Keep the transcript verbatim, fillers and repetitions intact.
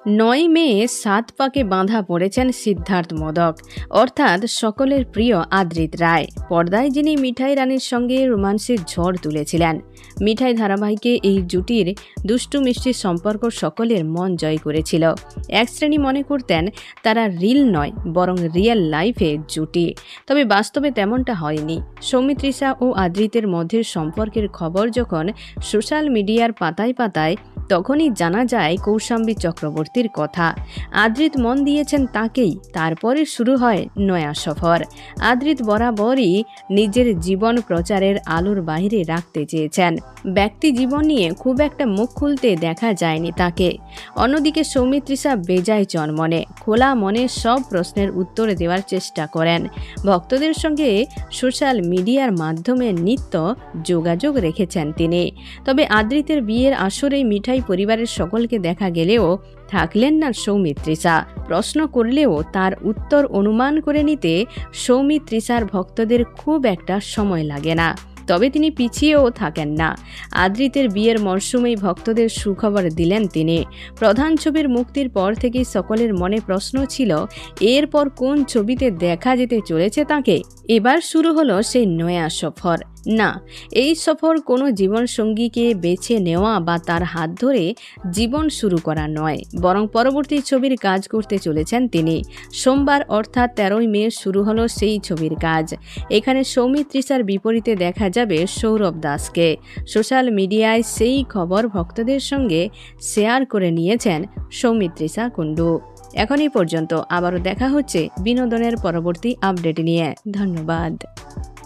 নয় মে সাত পাকে বাঁধা পড়েছেন সিদ্ধার্থ মোদক, অর্থাৎ সকলের প্রিয় আদ্রিত রায়। পর্দায় যিনি মিঠাই রানীর সঙ্গে রোমান্সের ঝড় তুলেছিলেন। মিঠাই ধারাবাহিকে এই জুটির দুষ্টু মিষ্টি সম্পর্ক সকলের মন জয় করেছিল। এক শ্রেণী মনে করতেন তারা রিল নয়, বরং রিয়েল লাইফে জুটি। তবে বাস্তবে তেমনটা হয়নি। সৌমিত্রিষা ও আদ্রিতের মধ্যে সম্পর্কের খবর যখন সোশ্যাল মিডিয়ার পাতায় পাতায়, তখনই জানা যায় কৌশাম্বী চক্রবর্তীর কথা। আদ্রিত মন দিয়েছেন তাকেই। তারপরে শুরু হয় নয়া সফর। আদ্রিত বরাবরই নিজের জীবন প্রচারের আলোর বাইরে রাখতে চেয়েছেন। ব্যক্তি জীবন নিয়ে খুব একটা মুখ খুলতে দেখা যায়নি তাকে। অন্যদিকে সৌমিত্রিষা বেজায় চনমনে, খোলা মনে সব প্রশ্নের উত্তর দেওয়ার চেষ্টা করেন। ভক্তদের সঙ্গে সোশ্যাল মিডিয়ার মাধ্যমে নিত্য যোগাযোগ রেখেছেন তিনি। তবে আদ্রিতের বিয়ের আসরে মিঠাই পরিবারের সকলকে দেখা গেলেও থাকলেন না সৌমিত্রিষা। প্রশ্ন করলেও তার উত্তর অনুমান করে নিতে সৌমিত্রিষার ভক্তদের খুব একটা সময় লাগে না। তবে তিনি পিছিয়েও থাকেন না। আদ্রিতের বিয়ের মরশুমেই ভক্তদের সুখবর দিলেন তিনি। প্রধান ছবির মুক্তির পর থেকেই সকলের মনে প্রশ্ন ছিল, এরপর কোন ছবিতে দেখা যেতে চলেছে তাকে। এবার শুরু হলো সেই নয়া সফর। না, এই সফর কোনো জীবনসঙ্গীকে বেছে নেওয়া বা তার হাত ধরে জীবন শুরু করা নয়, বরং পরবর্তী ছবির কাজ করতে চলেছেন তিনি। সোমবার অর্থাৎ তেরোই মে শুরু হলো সেই ছবির কাজ। এখানে সৌমিত্রিষার বিপরীতে দেখা যাবে সৌরভ দাসকে। সোশ্যাল মিডিয়ায় সেই খবর ভক্তদের সঙ্গে শেয়ার করে নিয়েছেন সৌমিত্রিষা কুণ্ডু। এখনই পর্যন্ত। আবারও দেখা হচ্ছে বিনোদনের পরবর্তী আপডেট নিয়ে। ধন্যবাদ।